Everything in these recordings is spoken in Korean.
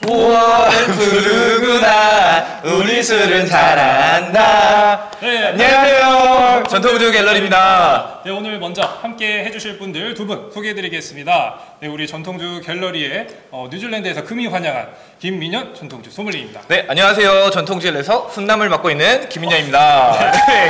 5월은 푸르구나 우리 술은 잘한다. 네, 안녕하세요. 전통주 갤러리입니다. 네, 오늘 먼저 함께 해주실 분들 두 분 소개해드리겠습니다. 네, 우리 전통주 갤러리의 뉴질랜드에서 금이 환영한 김민현 전통주 소믈리에입니다. 네, 안녕하세요. 전통주에서 훈남을 맡고 있는 김민현입니다. 네.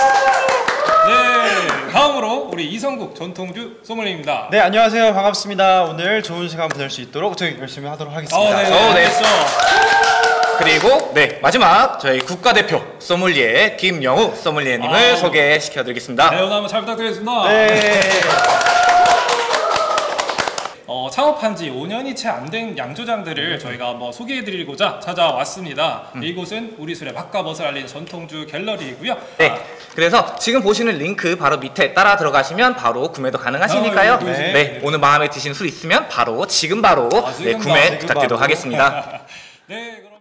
네, 다음으로 우리 이성국 전통주 소믈리에입니다. 네, 안녕하세요. 반갑습니다. 오늘 좋은 시간 보낼 수 있도록 저희 열심히 하도록 하겠습니다. 네, 네. 그렇죠. 그리고 마지막 저희 국가대표 소믈리에 김영우 소믈리에님을 소개시켜드리겠습니다. 네, 오늘 한번 잘 부탁드리겠습니다. 네. 창업한 지 5년이 채 안 된 양조장들을 저희가 소개해드리고자 찾아왔습니다. 이곳은 우리 술의 맛과 멋을 알리는 전통주 갤러리이고요. 네, 그래서 지금 보시는 링크 바로 밑에 따라 들어가시면 바로 구매도 가능하시니까요. 네, 오늘 마음에 드시는 술 있으면 지금 바로 구매 부탁드리도록 하겠습니다. 네, 그러면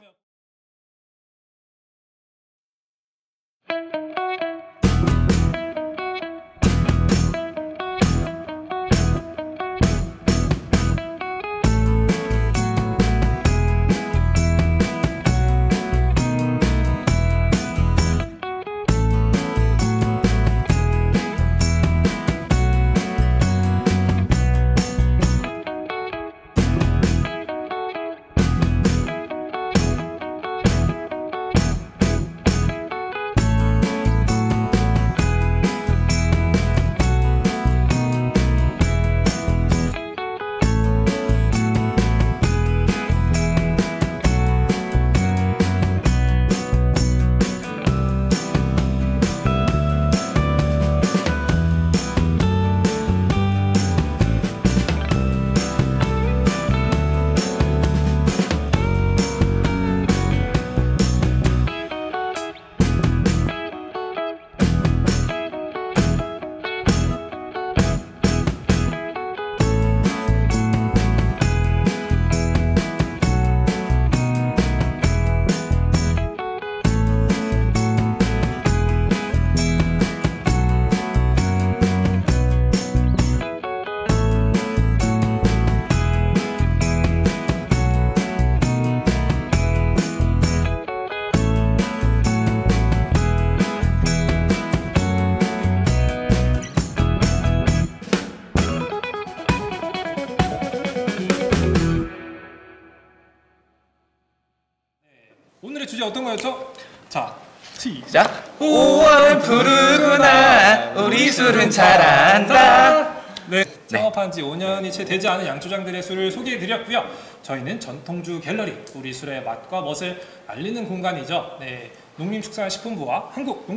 오늘의 주제 어떤 거였죠? 자, 시작! 5월은 푸르구나 우리 술은 잘한다. 네, 창업한 지 5년이 채 되지 않은 양조장들의 술을 소개해드렸고요. 저희는 전통주 갤러리, 우리 술의 맛과 멋을 알리는 공간이죠. 네, 농림축산식품부와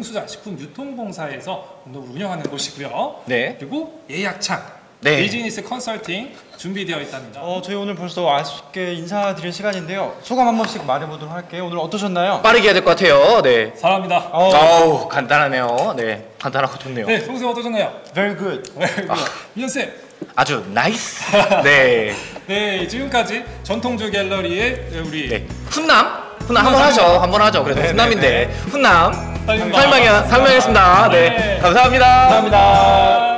한국농수산식품유통공사에서 공동으로 운영하는 곳이고요. 네. 그리고 예약창, 네. 비즈니스 컨설팅 준비되어 있다는 점. 저희 오늘 벌써 아쉽게 인사드릴 시간인데요. 소감 한 번씩 말해보도록 할게요. 오늘 어떠셨나요? 빠르게 해야 될 것 같아요. 네. 사랑합니다. 아우 간단하네요. 네, 간단하고 좋네요. 네, 송쌤 어떠셨나요? Very good. 민현쌤. 아주 나이스. 네. 네, 지금까지 전통주 갤러리의 우리 훈남 한번 하죠. 한번 하죠. 그래도 훈남인데 훈남 설명했습니다. 설명했습니다. 네, 감사합니다. 감사합니다.